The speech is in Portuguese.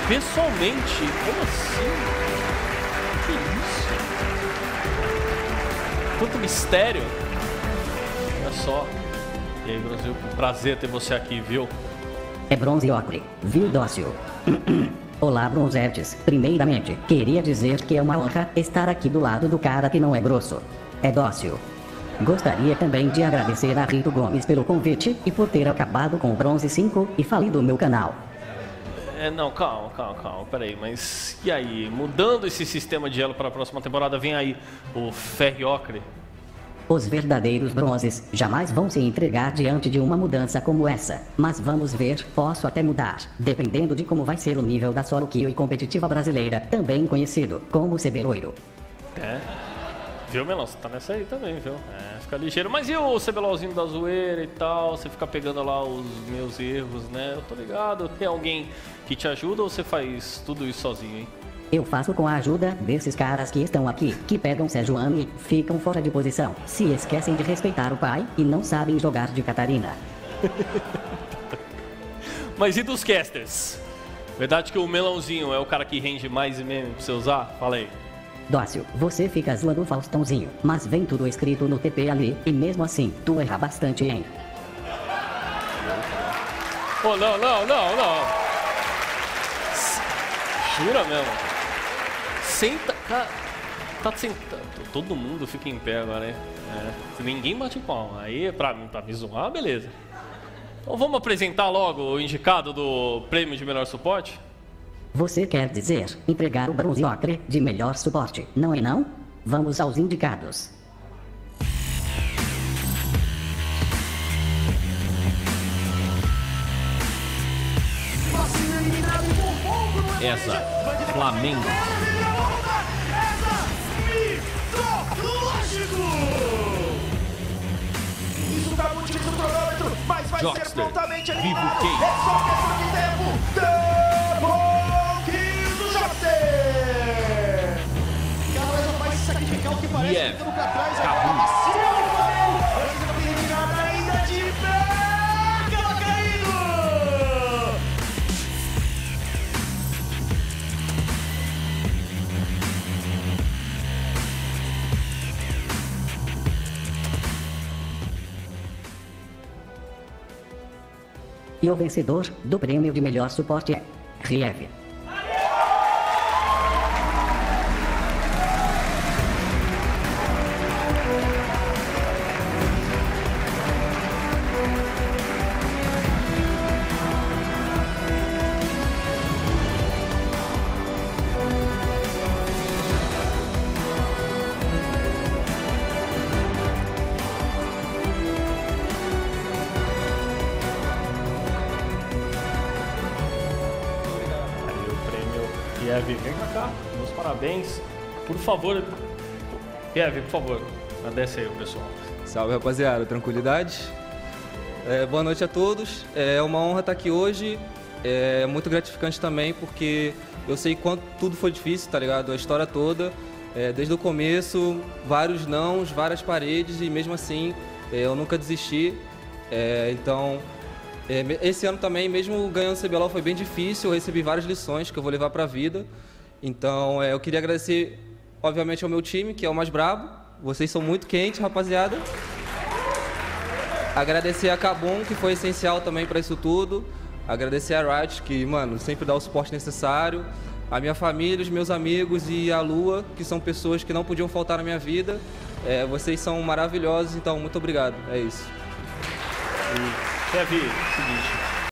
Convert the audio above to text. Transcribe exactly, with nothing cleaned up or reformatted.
pessoalmente. Como assim? Que isso? Quanto mistério. Olha só. E aí, Brasil, prazer ter você aqui, viu? É Bronze Ocre, viu, Dócil? Olá, Bronzetes. Primeiramente, queria dizer que é uma honra estar aqui do lado do cara que não é grosso. É dócil. Gostaria também de agradecer a Rito Gomes pelo convite e por ter acabado com o Bronze cinco e falido o meu canal. É, não, calma, calma, calma, peraí, mas e aí? Mudando esse sistema de elo para a próxima temporada, vem aí o Ferriocre. Os verdadeiros bronzes jamais vão se entregar diante de uma mudança como essa. Mas vamos ver, posso até mudar, dependendo de como vai ser o nível da solo kill e competitiva brasileira, também conhecido como Cebeloiro. É, viu, Melão? Você tá nessa aí também, viu? É, fica ligeiro. Mas e o Cebelolzinho da zoeira e tal? Você fica pegando lá os meus erros, né? Eu tô ligado. Tem alguém que te ajuda ou você faz tudo isso sozinho, hein? Eu faço com a ajuda desses caras que estão aqui, que pegam Sejuani e ficam fora de posição, se esquecem de respeitar o pai e não sabem jogar de Catarina. Mas e dos casters? Verdade que o Melãozinho é o cara que rende mais meme pra você usar? Fala aí. Dócil, você fica zoando o Faustãozinho, mas vem tudo escrito no T P ali, e mesmo assim, tu erra bastante, hein? Oh, não, não, não, não. Jura mesmo? Senta, cara, tá sentado, todo mundo fica em pé agora, né? É, ninguém bate palma, aí pra, pra me zoar, beleza. Então vamos apresentar logo o indicado do prêmio de melhor suporte? Você quer dizer, entregar o Bronze Ocre de melhor suporte, não é não? Vamos aos indicados. Essa, Flamengo. Isso tá muito difícil o cronômetro, mas vai Jockster, ser prontamente Vivo eliminado. Quem? É só questão de tempo. Double Kill do Jockster. Cada vez vai se sacrificar o que parece Yeah. ficando pra trás. Cabu. Antes da eliminada ainda de pé. Ela caindo. E o vencedor do prêmio de melhor suporte é Riev. Kiev, vem pra cá, meus parabéns. Por favor, Kiev, por favor, agradece aí o pessoal. Salve, rapaziada, tranquilidade? É, boa noite a todos. É uma honra estar aqui hoje. É muito gratificante também, porque eu sei quanto tudo foi difícil, tá ligado? A história toda, é, desde o começo, vários nãos, várias paredes, e mesmo assim é, eu nunca desisti. É, então, é, esse ano também, mesmo ganhando o C B L O L, foi bem difícil. Eu recebi várias lições que eu vou levar para a vida. Então, é, eu queria agradecer, obviamente, ao meu time, que é o mais brabo. Vocês são muito quentes, rapaziada. Agradecer a Kabum, que foi essencial também para isso tudo. Agradecer a Riot, que, mano, sempre dá o suporte necessário. A minha família, os meus amigos e a Lua, que são pessoas que não podiam faltar na minha vida. É, vocês são maravilhosos, então muito obrigado. É isso. E, Kevin, seguinte,